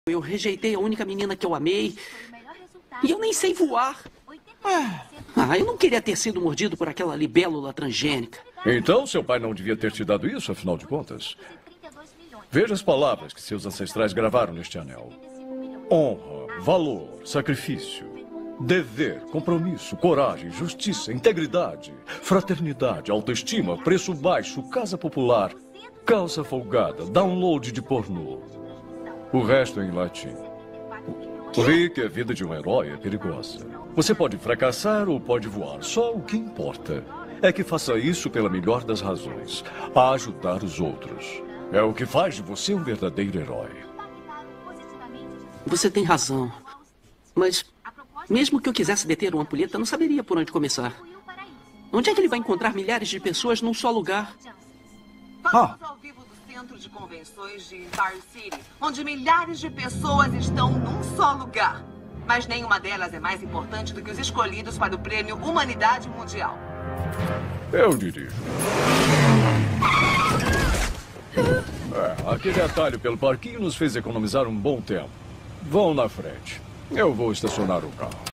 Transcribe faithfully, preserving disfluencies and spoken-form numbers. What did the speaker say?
Eu rejeitei a única menina que eu amei. E eu nem sei voar. Ah, eu não queria ter sido mordido por aquela libélula transgênica. Então, seu pai não devia ter te dado isso, afinal de contas. Veja as palavras que seus ancestrais gravaram neste anel. Honra, valor, sacrifício, dever, compromisso, coragem, justiça, integridade, fraternidade, autoestima, preço baixo, casa popular, calça folgada, download de pornô. O resto é em latim. O Rick, a vida de um herói é perigosa. Você pode fracassar ou pode voar. Só o que importa é que faça isso pela melhor das razões, a ajudar os outros. É o que faz de você um verdadeiro herói. Você tem razão. Mas, mesmo que eu quisesse deter uma ampulheta, não saberia por onde começar. Onde é que ele vai encontrar milhares de pessoas num só lugar? Vamos ao vivo do Centro de Convenções de Tar City, onde milhares de pessoas estão num só lugar. Mas nenhuma delas é mais importante do que os escolhidos para o Prêmio Humanidade Mundial. Eu dirijo. É, aquele atalho pelo parquinho nos fez economizar um bom tempo. Vão na frente. Eu vou estacionar o carro.